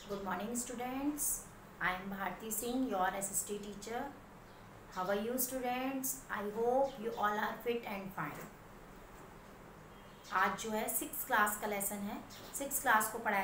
Good morning, students. I am Bharti Singh, your SST teacher. How are you, students? I hope you all are fit and fine. आज जो है 6th class का lesson है। 6th class को पढ़ाया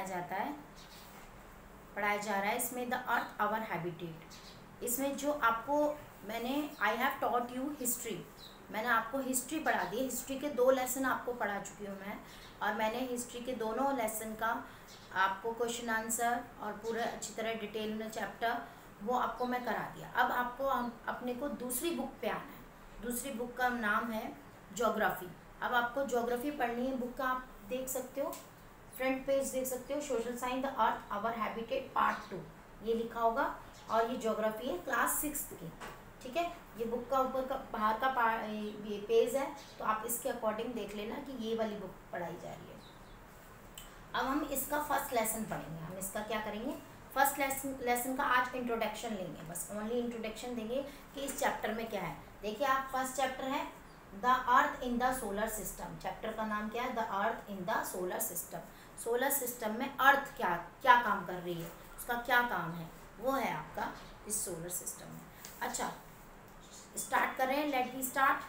जा रहा है इसमें द अर्थ आवर हैबिटेट। इसमें जो आपको I have taught you history. मैंने आपको हिस्ट्री पढ़ा दी। हिस्ट्री के 2 लेसन आपको पढ़ा चुकी हूँ मैं, और मैंने हिस्ट्री के दोनों लेसन का आपको क्वेश्चन आंसर और पूरा अच्छी तरह डिटेल में चैप्टर वो आपको मैं करा दिया। अब आपको अपने को दूसरी बुक पे आना है। दूसरी बुक का नाम है ज्योग्राफी। अब आपको ज्योग्राफी पढ़नी है। बुक का आप देख सकते हो, फ्रंट पेज देख सकते हो, social science the earth our habitat part 2 ये लिखा होगा, और ये ज्योग्राफी है क्लास 6th की। ठीक है, ये बुक का ऊपर का बाहर का ये पेज है, तो आप इसके अकॉर्डिंग देख लेना कि ये वाली बुक पढ़ाई जा रही है। अब हम इसका फर्स्ट लेसन पढ़ेंगे। हम इसका क्या करेंगे, फर्स्ट लेसन का आज इंट्रोडक्शन लेंगे। बस ओनली इंट्रोडक्शन देंगे कि इस चैप्टर में क्या है। देखिए, आप फर्स्ट चैप्टर है the earth in the solar system. Chapter का नाम क्या है, the earth in the solar system. Solar system में अर्थ क्या क्या काम कर रही है, उसका क्या काम है, वो है आपका इस सोलर सिस्टम में। अच्छा, स्टार्ट कर रहे हैं। Let me start.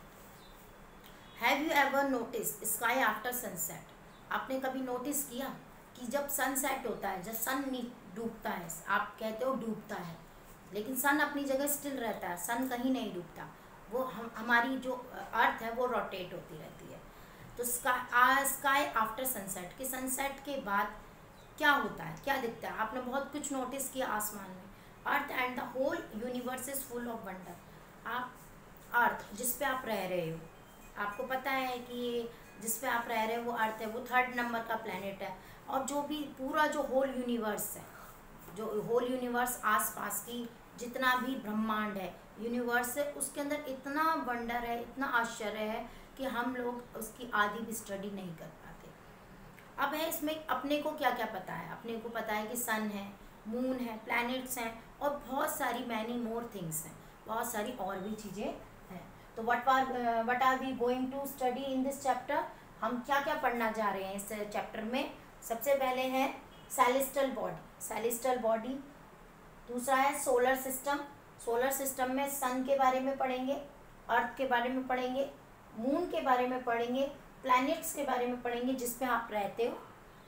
Have you ever notice sky after sunset. आपने कभी नोटिस किया कि जब सनसेट होता है, जब सन डूबता है, आप कहते हो डूबता है, लेकिन सन अपनी जगह स्टिल रहता है, सन कहीं नहीं डूबता। वो हमारी जो अर्थ है वो रोटेट होती रहती है। तो स्काई आफ्टर सनसेट, कि सनसेट के बाद क्या होता है, क्या दिखता है। आपने बहुत कुछ नोटिस किया आसमान में। Earth and the whole universe is full of wonder. आप अर्थ जिस पे आप रह रहे हो, आपको पता है कि जिस पे आप रह रहे हो वो अर्थ है, वो 3rd नंबर का प्लेनेट है। और जो भी पूरा जो होल यूनिवर्स है, जो होल यूनिवर्स आसपास की जितना भी ब्रह्मांड है, यूनिवर्स है, उसके अंदर इतना वंडर है, इतना आश्चर्य है कि हम लोग उसकी आधी भी स्टडी नहीं कर पाते। अब है इसमें अपने को क्या क्या पता है। अपने को पता है कि सन है, मून है, प्लैनेट्स हैं, और बहुत सारी मैनी मोर थिंग्स हैं, बहुत सारी और भी चीज़ें हैं। तो what are we going to study in this chapter. हम क्या क्या पढ़ना जा रहे हैं इस चैप्टर में। सबसे पहले है सेलेस्टियल बॉडी। Celestial body. दूसरा है सोलर सिस्टम। सोलर सिस्टम में सन के बारे में पढ़ेंगे, अर्थ के बारे में पढ़ेंगे, मून के बारे में पढ़ेंगे, प्लैनेट्स के बारे में पढ़ेंगे जिस पे आप रहते हो,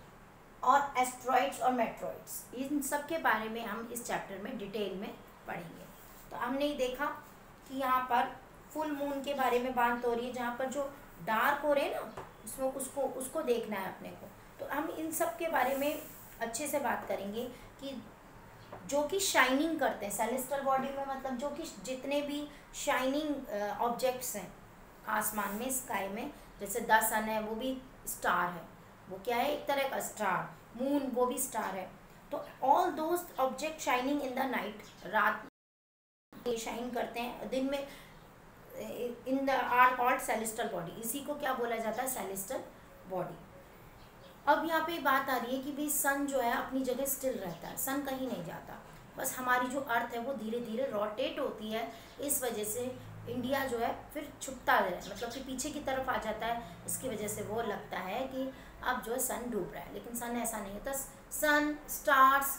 और एस्ट्रॉइड्स और मेट्रॉइड्स, इन सब के बारे में हम इस चैप्टर में डिटेल में पढ़ेंगे। तो हमने देखा कि यहाँ पर फुल मून के बारे में बात हो रही है, जहाँ पर जो डार्क हो रहे हैं ना, उसमें उसको देखना है अपने को। तो हम इन सब के बारे में अच्छे से बात करेंगे कि जो कि शाइनिंग करते हैं सेलेस्टियल बॉडी में, मतलब जो कि जितने भी शाइनिंग ऑब्जेक्ट्स हैं आसमान में, स्काई में, जैसे द सन है वो भी स्टार है, वो क्या है, एक तरह का स्टार। मून वो भी स्टार है। तो all those object shining in the night, रात में शाइन करते हैं, दिन में इन the are called celestial body. इसी को क्या बोला जाता है, सेलेस्टियल बॉडी। अब यहाँ पे बात आ रही है कि भाई सन जो है अपनी जगह स्टिल रहता है, सन कहीं नहीं जाता। बस हमारी जो अर्थ है वो धीरे धीरे रोटेट होती है। इस वजह से इंडिया जो है फिर छुपता है, मतलब कि पीछे की तरफ आ जाता है। इसकी वजह से वो लगता है कि अब जो है सन डूब रहा है, लेकिन सन ऐसा नहीं होता। सन, स्टार्स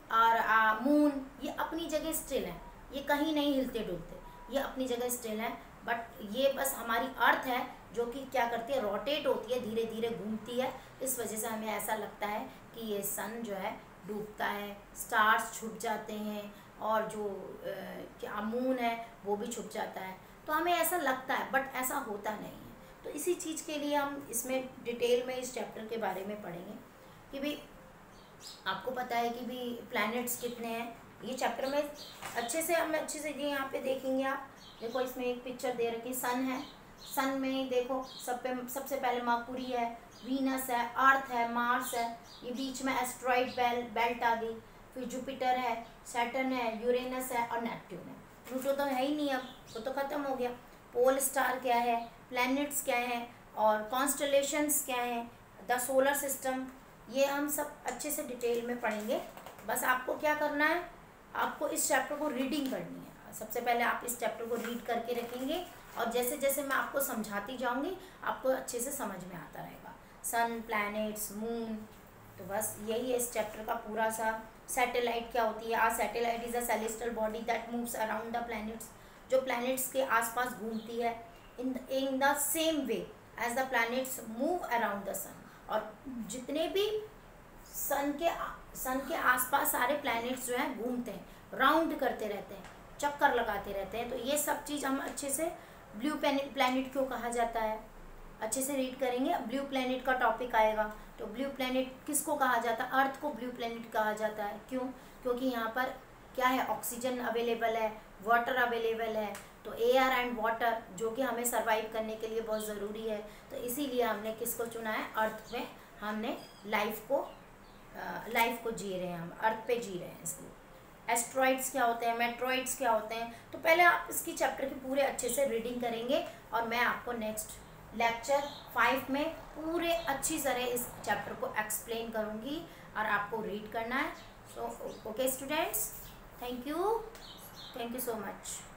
और मून ये अपनी जगह स्टिल है, ये कहीं नहीं हिलते डुलते, ये अपनी जगह स्टिल है। बट ये बस हमारी अर्थ है जो कि क्या करती है, रोटेट होती है, धीरे धीरे घूमती है। इस वजह से हमें ऐसा लगता है कि ये सन जो है डूबता है, स्टार्स छुप जाते हैं, और जो क्या मून है वो भी छुप जाता है। तो हमें ऐसा लगता है, बट ऐसा होता नहीं है। तो इसी चीज़ के लिए हम इसमें डिटेल में इस चैप्टर के बारे में पढ़ेंगे कि भाई आपको पता है कि भाई प्लैनेट्स कितने हैं। ये चैप्टर में अच्छे से ये यहाँ पे देखेंगे। आप देखो, इसमें एक पिक्चर दे रखी, सन है। सन में देखो सबसे पहले मर्क्यूरी है, वीनस है, अर्थ है, मार्स है, ये बीच में एस्ट्रॉइड बेल्ट आ गई। फिर जुपिटर है, सैटर्न है, यूरेनस है, और नेपट्यून है। प्लूटो तो है ही नहीं, अब वो तो ख़त्म हो गया। पोल स्टार क्या है, प्लैनेट्स क्या हैं, और कॉन्स्टलेशंस क्या हैं, द सोलर सिस्टम, ये हम सब अच्छे से डिटेल में पढ़ेंगे। बस आपको क्या करना है, आपको इस चैप्टर को रीडिंग करनी है। सबसे पहले आप इस चैप्टर को रीड करके रखेंगे, और जैसे जैसे मैं आपको समझाती जाऊंगी आपको अच्छे से समझ में आता रहेगा। सन, प्लैनेट्स, मून, तो बस यही है इस चैप्टर का पूरा सा। सैटेलाइट क्या होती है? A satellite is a celestial body that moves around the planets, जो प्लैनेट्स के आसपास घूमती है in the same way as the planets move around the sun. और जितने भी सन के आसपास सारे प्लैनेट्स जो हैं घूमते हैं, राउंड करते रहते हैं, चक्कर लगाते रहते हैं। तो ये सब चीज़ हम अच्छे से, ब्लू प्लैनेट क्यों कहा जाता है अच्छे से रीड करेंगे। ब्लू प्लैनेट का टॉपिक आएगा। तो ब्लू प्लैनेट किसको कहा जाता है? अर्थ को ब्लू प्लैनेट कहा जाता है। क्यों? क्योंकि यहाँ पर क्या है, ऑक्सीजन अवेलेबल है, वाटर अवेलेबल है। तो एयर एंड वाटर जो कि हमें सर्वाइव करने के लिए बहुत ज़रूरी है। तो इसीलिए हमने किसको चुना है? अर्थ में हमने लाइफ को जी रहे हैं, हम अर्थ पे जी रहे हैं इसलिए। एस्ट्रॉइड्स क्या होते हैं, मेट्रॉइड्स क्या होते हैं, तो पहले आप इसकी चैप्टर की पूरे अच्छे से रीडिंग करेंगे और मैं आपको नेक्स्ट लेक्चर 5 में पूरे अच्छी तरह इस चैप्टर को एक्सप्लेन करूँगी और आपको रीड करना है। So okay students, thank you so much.